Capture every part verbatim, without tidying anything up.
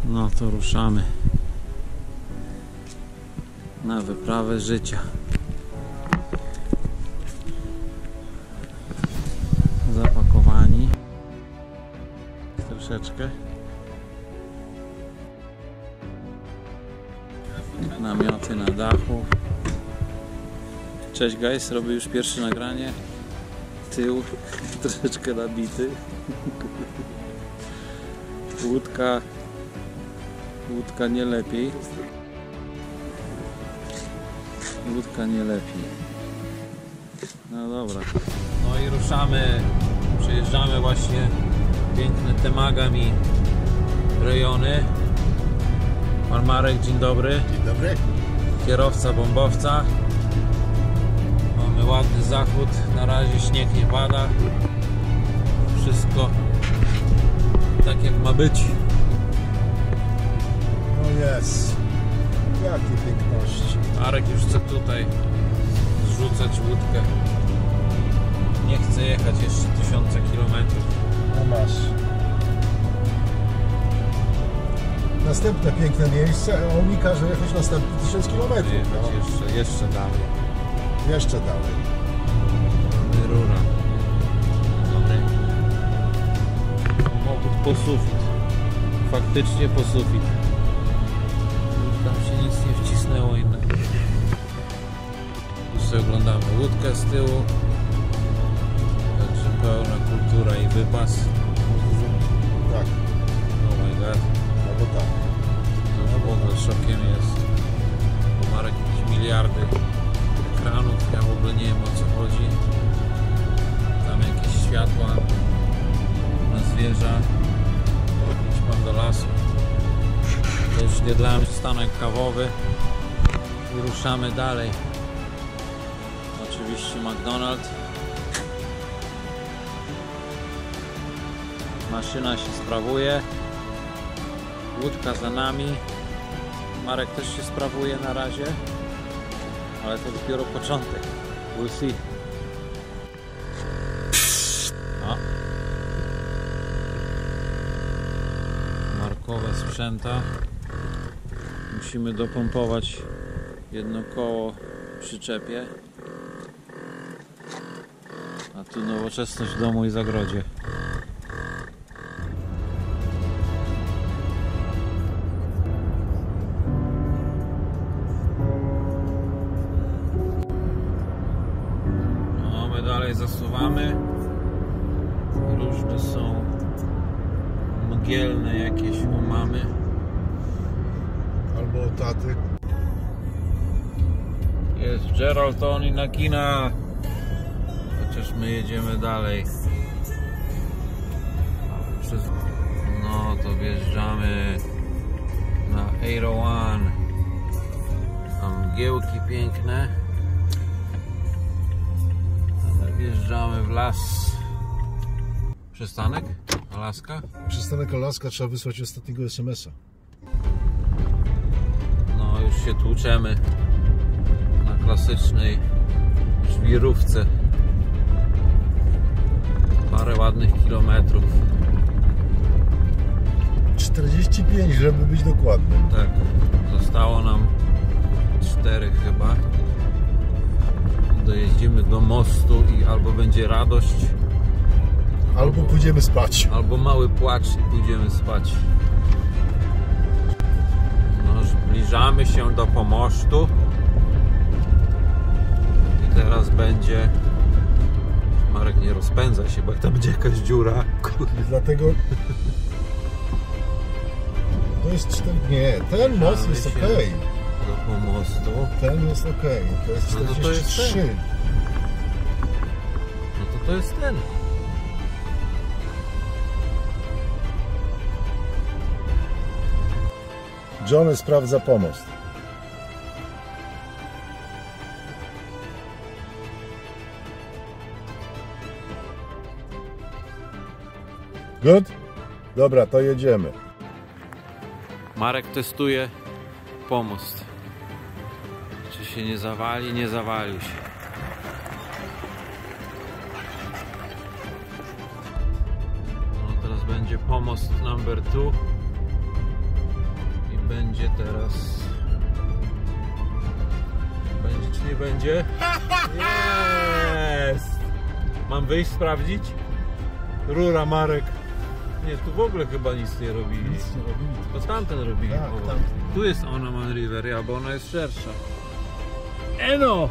No to ruszamy na wyprawę życia. Zapakowani troszeczkę. Namioty na dachu. Cześć guys, robię już pierwsze nagranie. Tył troszeczkę nabity. Łódka Łódka nie lepiej. Łódka nie lepiej. No dobra. No i ruszamy. Przejeżdżamy właśnie piękne Temagami rejony. Pan Marek, dzień dobry. Dzień dobry. Kierowca bombowca. Mamy ładny zachód. Na razie śnieg nie pada. Wszystko tak jak ma być. No jest. Jakie piękności. Marek już chce tutaj zrzucać łódkę. Nie chce jechać jeszcze tysiące kilometrów. No masz. Następne piękne miejsce, a on mi każe jechać następne tysiąc kilometrów. Jechać No. jeszcze, jeszcze dalej. Jeszcze dalej. Rura. Dobry. Samochód po sufit. Faktycznie po sufit. Tam się nic nie wcisnęło innego. Tu sobie oglądamy łódkę z tyłu. Także pełna kultura i wypas. Tak. Oh my god. No bo tak. To już w ogóle szokiem jest. Bo Marek jakieś miliardy ekranów. Ja w ogóle nie wiem, o co chodzi. Tam jakieś światła na zwierza. Idź pan do lasu. To już nie dla mnie stanek kawowy. I ruszamy dalej. Oczywiście McDonald's. Maszyna się sprawuje. Łódka za nami. Marek też się sprawuje na razie. Ale to dopiero początek. We'll see. O. Markowe sprzęta. Musimy dopompować jedno koło w przyczepie. A tu nowoczesność w domu i zagrodzie. No, my dalej zasuwamy. Różne są mgielne jakieś umamy. Albo taty. Jest Geraldton i Nakina. Chociaż my jedziemy dalej. Przez... No to wjeżdżamy na osiemset jeden. Tam mgiełki piękne. Wjeżdżamy w las. Przystanek? Alaska? Przystanek Alaska, trzeba wysłać ostatniego es em es a. No już się tłuczemy na klasycznej żwirówce. Parę ładnych kilometrów. czterdzieści pięć, żeby być dokładnym. Tak, zostało nam cztery chyba. Dojeździmy do mostu i albo będzie radość, Albo, albo pójdziemy spać. Albo mały płacz i pójdziemy spać. No, zbliżamy się do pomostu. I teraz będzie... Marek, nie rozpędza się, bo jak tam będzie jakaś dziura. Kurde. Dlatego... To jest cztery... Nie, ten most jest ok. Do pomostu. Ten jest ok. To jest czterdzieści trzy. No to to jest ten. No to to jest ten. Johnny sprawdza pomost. Good? Dobra, to jedziemy. Marek testuje pomost. Czy się nie zawali? Nie zawalił się. No teraz będzie pomost number two. będzie teraz. Będzie czy nie będzie? Jest! Mam wyjść sprawdzić? Rura, Marek. Nie, tu w ogóle chyba nic nie robili. Nic nie robili. To tamten robili. Tak, o, tamten. Tu jest Onaman River, ja, bo ona jest szersza. Eno!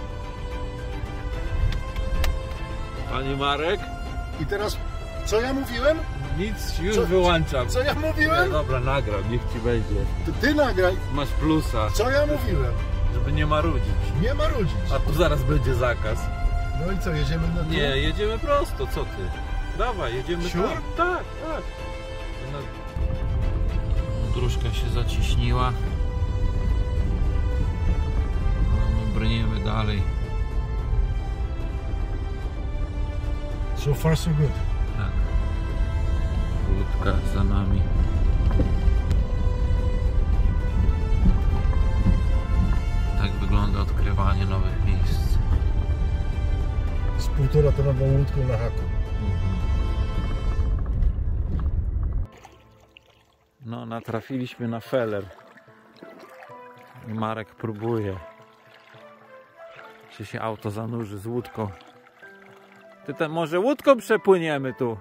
Panie Marek? I teraz, co ja mówiłem? Nic, już Co- wyłączam. Co ja Nie, mówiłem? dobra, nagram, niech ci będzie. To ty nagraj. Masz plusa, Co ja mówiłem? żeby nie marudzić. Nie marudzić. A tu zaraz będzie zakaz. No i co, jedziemy na Nie, jedziemy prosto, co ty? Dawaj, jedziemy Sure? tam. Tak, tak. Dróżka się zaciśniła. No, my brniemy dalej. So far so good. Tak. Łódka za nami. Tak wygląda odkrywanie nowych miejsc. Z półtora tonową łódką na haku. No, natrafiliśmy na feller. I Marek próbuje, czy się auto zanurzy z łódką. Ty tam może łódką przepłyniemy tu.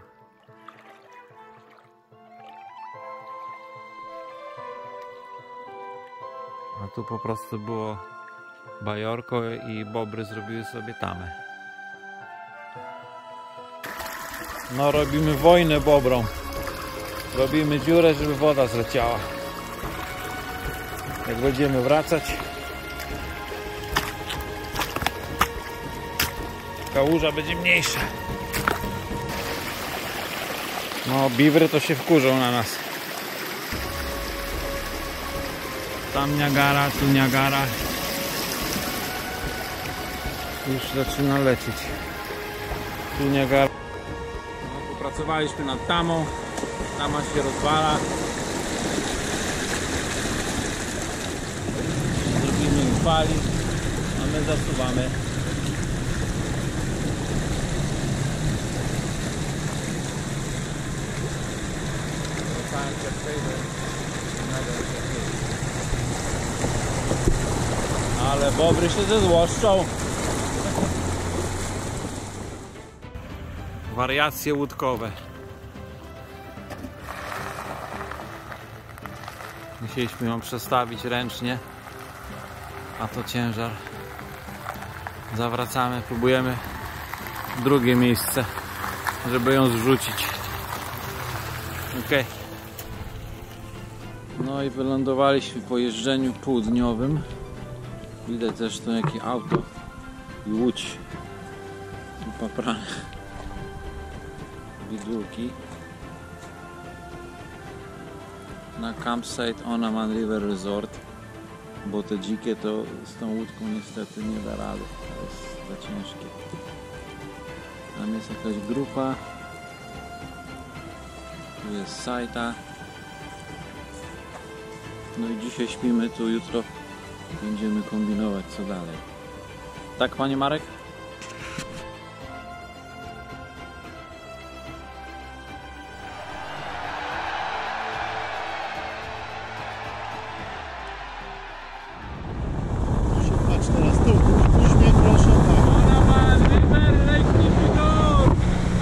A tu po prostu było bajorko i bobry zrobiły sobie tamę. No, robimy wojnę bobrom. Robimy dziurę, żeby woda zleciała. Jak będziemy wracać, kałuża będzie mniejsza. No, biwry to się wkurzą na nas. Tam Niagara, tu Niagara. Już zaczyna lecieć. Tu Niagara. No, popracowaliśmy nad tamą. Tama się rozwala. Zrobimy im fali, a my zasuwamy. Ale bobry się zezłoszczą. Wariacje łódkowe. Musieliśmy ją przestawić ręcznie, a to ciężar. Zawracamy, próbujemy drugie miejsce, żeby ją zrzucić. Ok. No i wylądowaliśmy po jeżdżeniu półdniowym. Widać zresztą jakie auto i łódź upaprane. Bidulki. Na campsite Onaman River Resort, bo te dzikie to z tą łódką niestety nie da rady, to jest za ciężkie. Tam jest jakaś grupa, tu jest sajta. No i dzisiaj śpimy tu, jutro będziemy kombinować co dalej. Tak, panie Marek? Patrz teraz tu, uśmiech proszę, tak. Onaman River Lake Nipigon!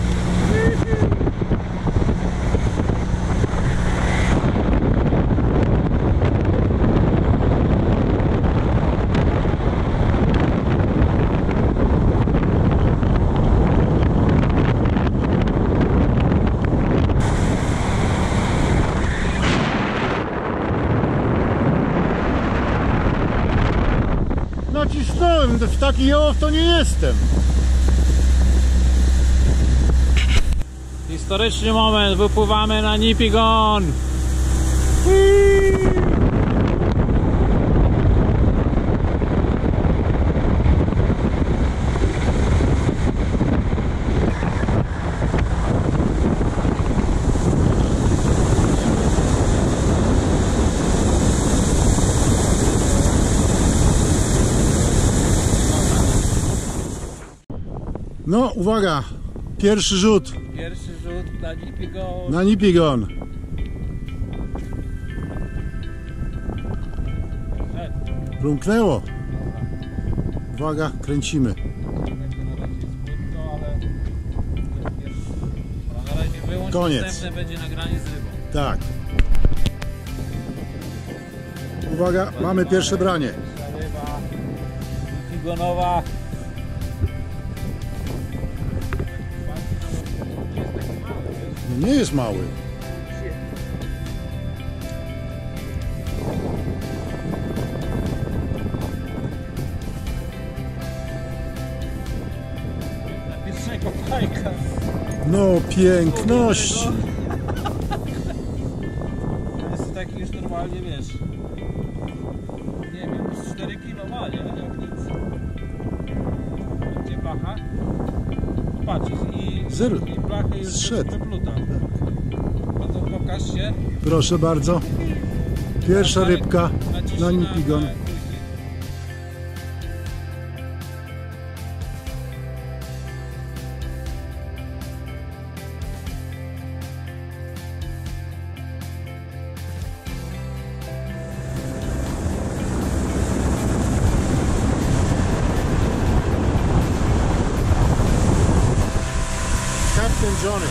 Nacisnąłem, w taki jołow to nie jestem. Historyczny moment, wypływamy na Nipigon! No, uwaga, pierwszy rzut Pierwszy rzut na Nipigon. na Nipigon. Plumknęło. Uwaga, kręcimy. Na razie wyłącz, Koniec. następne będzie nagranie z rybą. Tak. Uwaga, mamy pierwsze branie. Ryba figonowa. No nie jest mały. Pierwszego fajka. No piękności. To jest taki już normalnie, wiesz, nie wiem, z cztery kilo ma, nie? Jak nic. Gdzie blacha? Patrz, i, Zero. i blachę już Zszedł. wypluta. No to pokaż się. Proszę bardzo. Pierwsza rybka na Nipigon. Captain Johnny.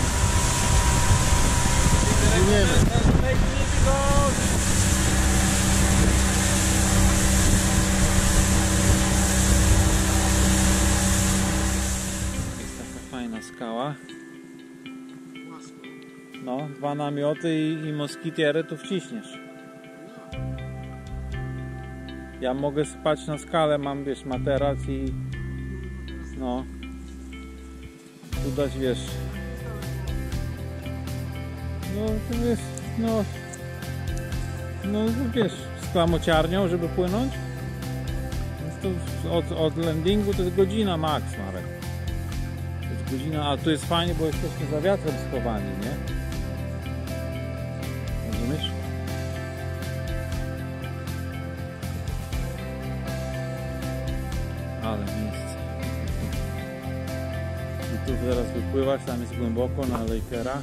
Płyniemy. Jest taka fajna skała. No, dwa namioty i, i moskitierę tu wciśniesz. Ja mogę spać na skale, mam, wiesz, materac i no tu dać, wiesz, no to jest, no no wiesz, z klamociarnią, żeby płynąć. Więc to od, od landingu to jest godzina max, Marek. To jest godzina, a tu jest fajnie, bo jesteśmy za wiatrem schowani, nie? Rozumiesz? Ale miejsce. I tu zaraz wypływać, tam jest głęboko na Lakera.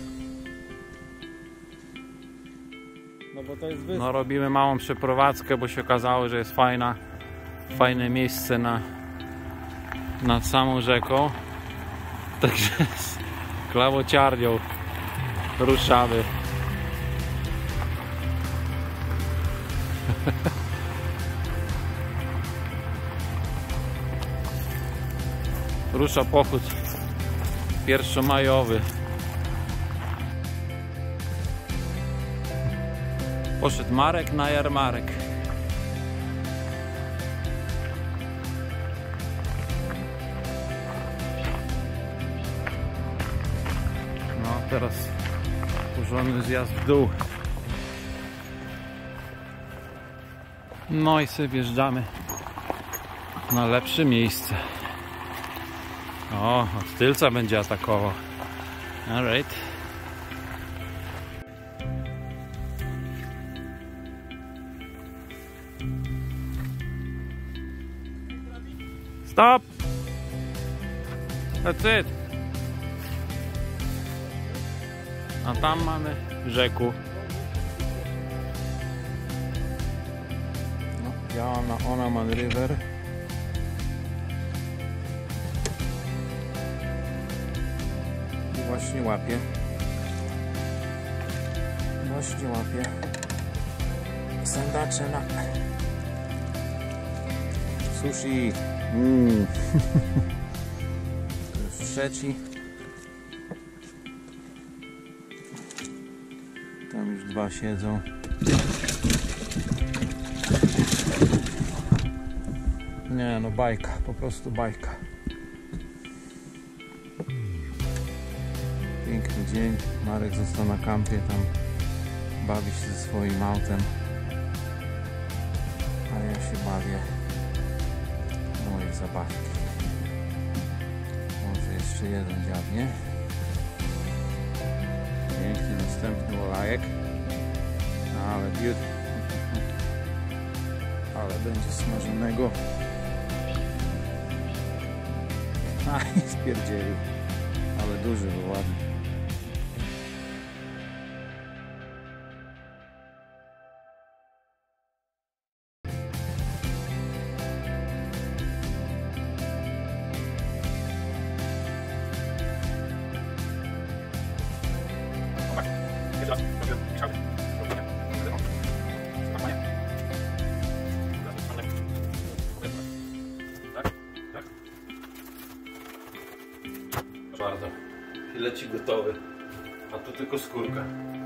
No bo to jest wyspa. No robimy małą przeprowadzkę, bo się okazało, że jest fajna, fajne miejsce na, nad samą rzeką. Także z klawociarnią ruszamy. Rusza pochód pierwszomajowy. Poszedł Marek na jarmarek. No teraz porządny zjazd w dół. No i sobie wjeżdżamy na lepsze miejsce. O, od tylca będzie atakował. Alright. Stop! That's it. A tam mamy rzeku. No, ja na Onaman River. I właśnie łapię. Właśnie łapię. Sandacze na sushi. Mm. To już trzeci. Tam już dwa siedzą. Nie no, bajka, po prostu bajka. Piękny dzień. Marek został na kampie, tam bawi się ze swoim autem. A ja się bawię moje zabawki. Może jeszcze jeden dziabnie. Piękny następny olajek. Ale biut. Ale będzie smażonego. A i spierdzielił. Ale duży, bo ładny. Bardzo. Fileci gotowy. A tu tylko skórka.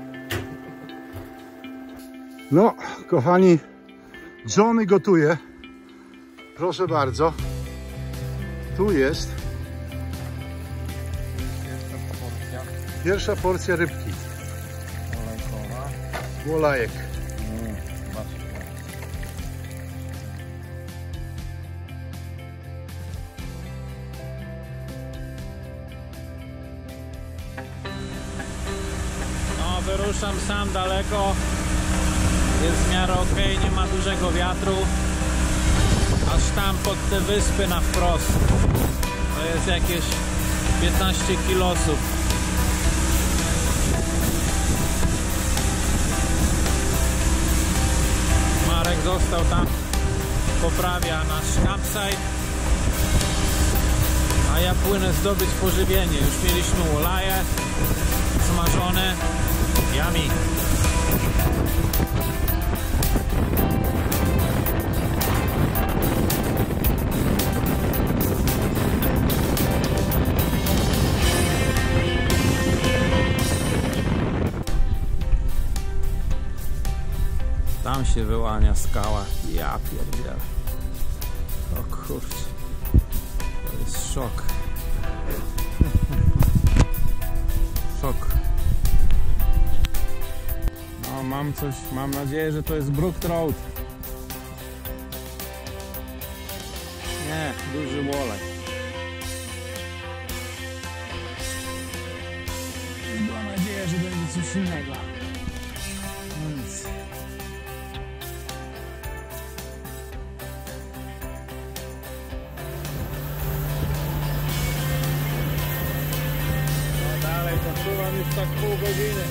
No, kochani, Johnny gotuje. Proszę bardzo. Tu jest pierwsza porcja rybki. Olejkowa. Wolajek. Mm, no, wyruszam sam daleko. Jest w miarę ok, nie ma dużego wiatru. Aż tam pod te wyspy na wprost. To jest jakieś piętnaście kilosów. Marek został tam, poprawia nasz campsite, a ja płynę zdobyć pożywienie. Już mieliśmy wolaje smażone. Yummy. Tam się wyłania skała. Ja pierdzielę. O kurczę. To jest szok. Szok. No mam coś, mam nadzieję, że to jest Brook Trout. Nie, duży wolej. Mam nadzieję, że będzie coś innego. Nic. Pływam już tak pół godziny.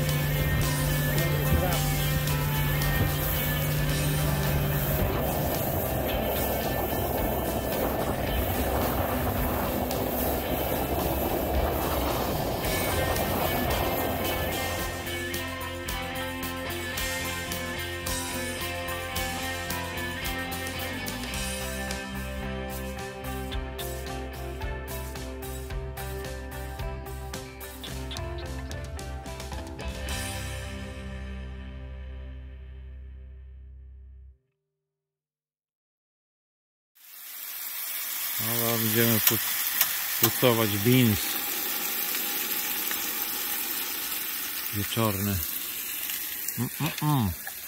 No, będziemy pustować beans wieczorne. Mm -mm -mm.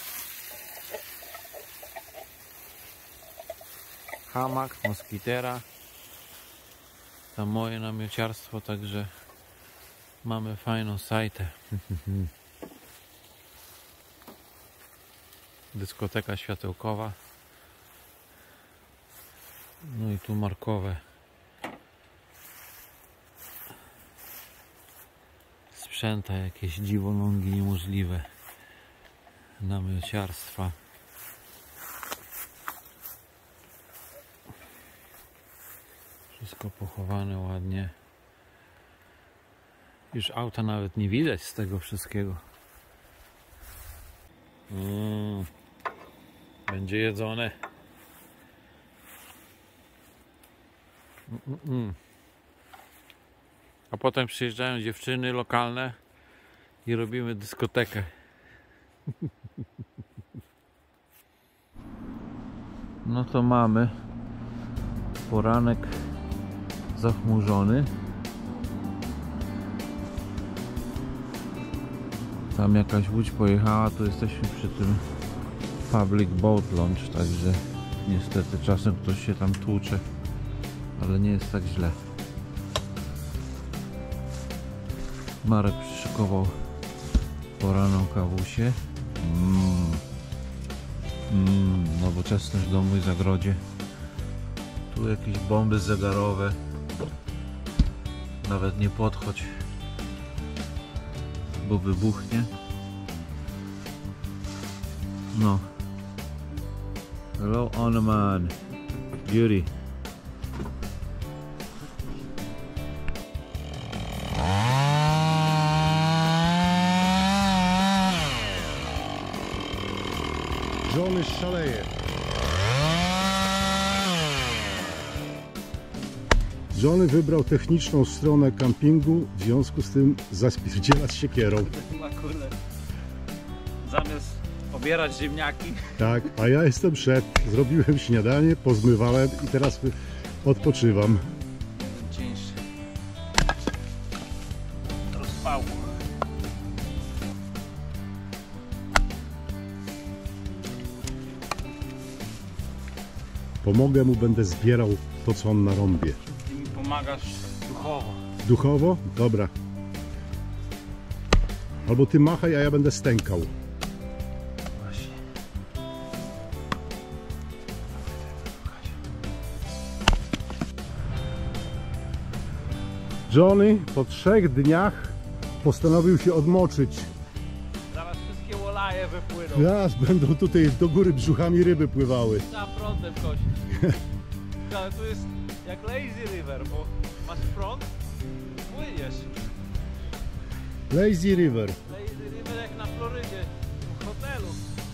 Hamak, moskitera. Tam moje namiociarstwo, także mamy fajną sajtę. Dyskoteka światełkowa. No i tu markowe sprzęta, jakieś dziwolągi niemożliwe, namiociarstwa. Wszystko pochowane ładnie. Już auta nawet nie widać z tego wszystkiego. Mm. Będzie jedzone. Mm -mm. A potem przyjeżdżają dziewczyny lokalne i robimy dyskotekę. No to mamy poranek zachmurzony. Tam jakaś łódź pojechała, tu jesteśmy przy tym Public Boat Launch, także niestety czasem ktoś się tam tłucze, ale nie jest tak źle. Marek przyszykował poranną kawusię. Mm. Mm, nowoczesność w domu i zagrodzie. Tu jakieś bomby zegarowe. Nawet nie podchodź, bo wybuchnie. No. Hello Onaman. Beauty. Johnny szaleje. Johnny wybrał techniczną stronę kampingu, w związku z tym zaspierdziela z siekierą. Kurde. Zamiast pobierać ziemniaki. Tak, a ja jestem szef. Zrobiłem śniadanie, pozmywałem i teraz odpoczywam. Cięższy. Rozpału. Pomogę mu, będę zbierał to, co on narąbie. Ty mi pomagasz duchowo. Duchowo? Dobra. Albo ty machaj, a ja będę stękał. Właśnie. Johnny po trzech dniach postanowił się odmoczyć. Zaraz wszystkie wolaje wypłyną. Zaraz będą tutaj do góry brzuchami ryby pływały. Trzeba prądem kosić. Ale tu jest jak lazy river, bo masz prąd, płyniesz. Lazy River. Lazy river jak na Florydzie, w hotelu.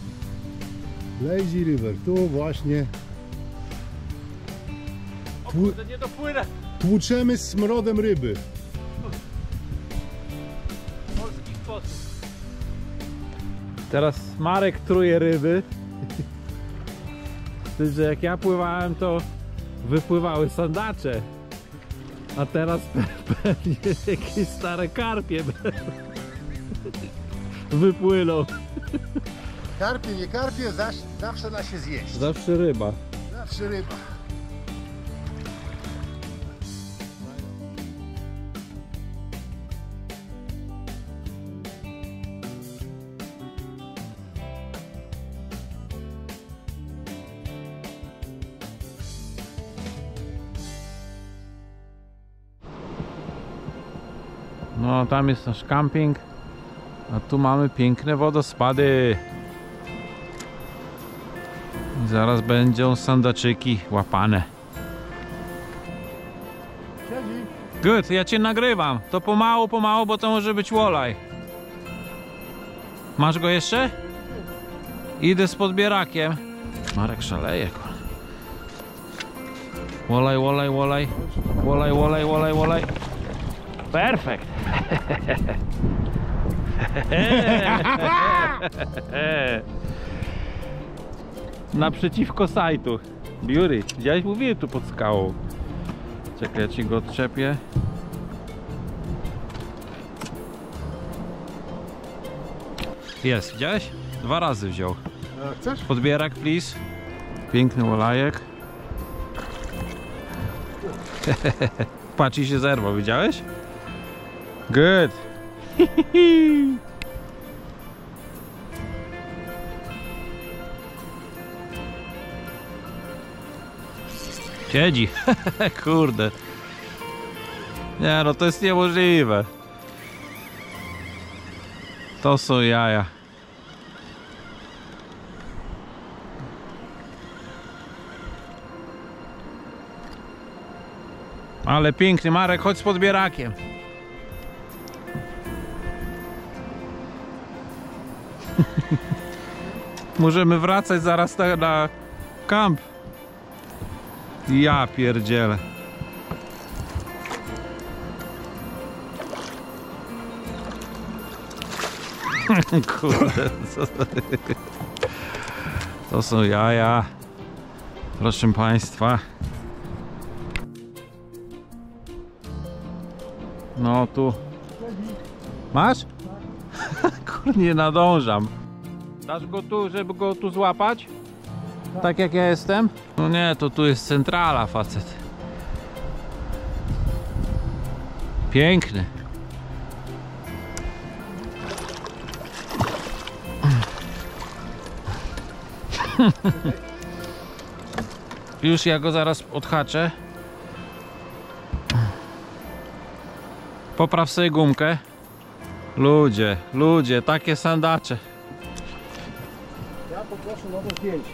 Lazy River, tu właśnie O kurde, nie dopłynę. tłuczemy smrodem ryby. Polski sposób. Teraz Marek truje ryby. Ty, że jak ja pływałem, to wypływały sandacze. A teraz pewnie jakieś stare karpie wypłyną. Karpie, nie karpie, zawsze da się zjeść. Zawsze ryba. Zawsze ryba. No tam jest nasz camping, a tu mamy piękne wodospady. I zaraz będą sandaczyki łapane. Good, ja cię nagrywam. To pomału, pomału, bo to może być walleye. Masz go jeszcze? Idę z podbierakiem. Marek szaleje. Walleye, walleye, walleye. Walleye, walleye, walleye, walleye. Perfekt. Naprzeciwko sajtu. Biury. Widziałeś? Mówiłem tu pod skałą. Czekaj, ja ci go odczepię. Jest, widziałeś? Dwa razy wziął. A chcesz? Podbierak, please. Piękny wolajek. Patrz, i się zerwał, widziałeś? Good. Siedzi. Kurde. Nie no, to jest niemożliwe. To są jaja. Ale piękny. Marek, chodź z podbierakiem. Możemy wracać zaraz na, na kamp. Ja pierdzielę. Kurde, co to... to są jaja. Proszę państwa. No tu. Masz? Kurde, nie nadążam. Dasz go tu, żeby go tu złapać? Tak. Tak jak ja jestem? No nie, to tu jest centrala, facet. Piękny. Już ja go zaraz odhaczę. Popraw sobie gumkę. Ludzie, ludzie, takie sandacze. Ja poproszę nowe zdjęcie.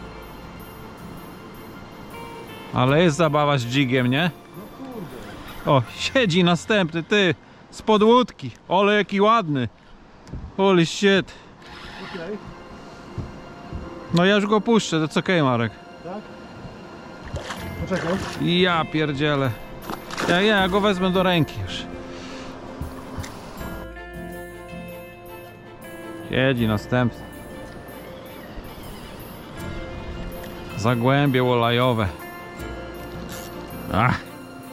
Ale jest zabawa z dżigiem, nie? No kurde. O, siedzi następny, ty, spod łódki. Ole, jaki ładny. Holy shit. Okay. No ja już go puszczę, to co okej, Marek. Tak? Poczekaj. Ja pierdzielę. Ja, ja go wezmę do ręki już. Siedzi następny. Zagłębie olajowe. Ach.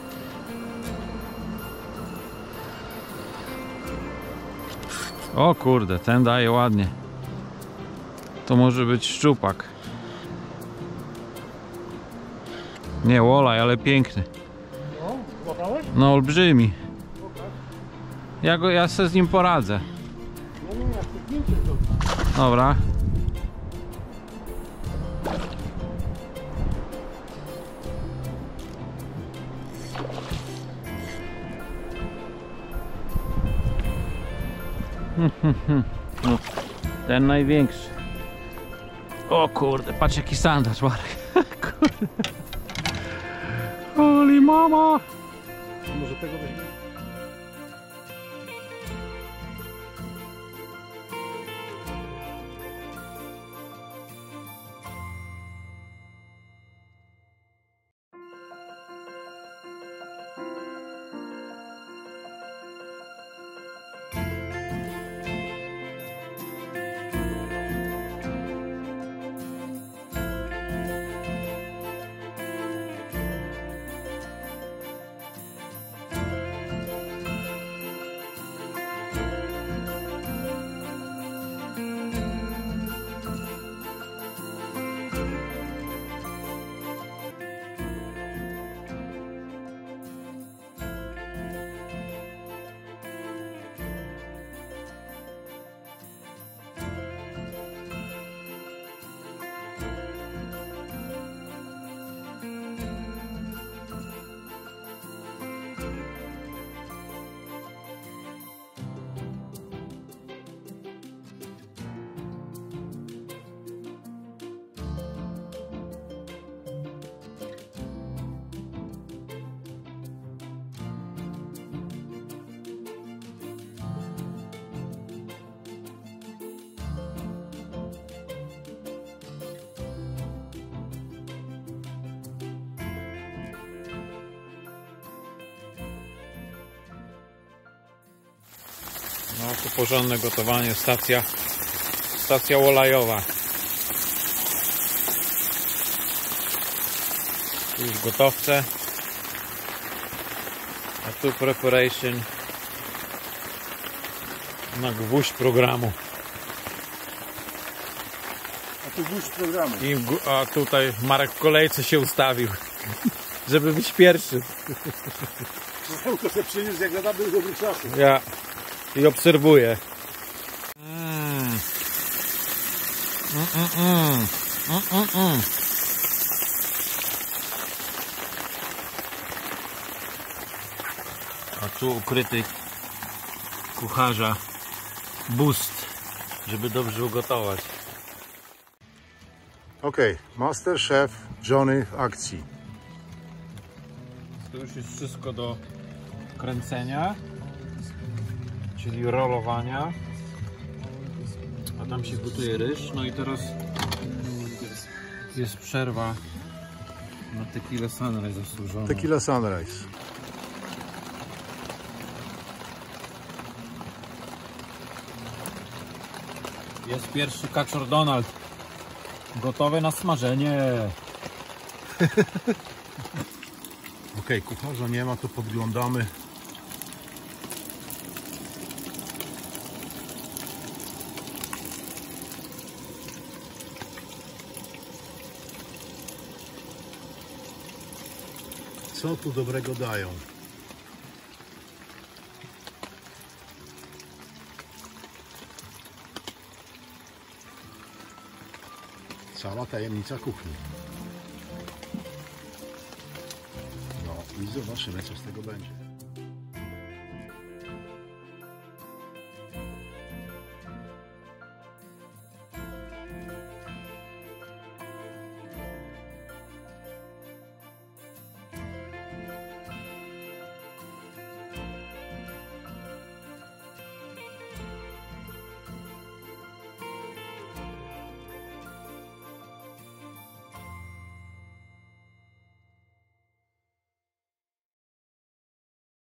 O kurde, ten daje ładnie. To może być szczupak. Nie olaj, ale piękny. No, złapałeś? No olbrzymi. Ja go, ja se z nim poradzę. No nie, jak styknięcie to. Dobra. No, ten największy. O kurde, patrz jaki sandacz, Marek. Kurde. Holy mama. Może tego weźmie. No to porządne gotowanie, stacja, stacja olajowa. Tu już gotowce. A tu preparation na gwóźdź programu. A tu gwóźdź programu. I, a tutaj Marek w kolejce się ustawił, żeby być pierwszy. No to sobie przyniósł jak na dobry dobry czasu. Ja i obserwuję. Mm. Mm, mm, mm. Mm, mm, mm. A tu ukryty kucharza boost, żeby dobrze ugotować. Okej, okay. Master Chef Johnny w akcji. To już jest wszystko do kręcenia, czyli rolowania. A tam się gotuje ryż. No i teraz jest przerwa na tequila sunrise zasłużoną. Tequila Sunrise. Jest pierwszy kaczor Donald. Gotowy na smażenie. Okej, okay, kucharza nie ma, to podglądamy. Co tu dobrego dają? Cała tajemnica kuchni. No i zobaczymy, co z tego będzie.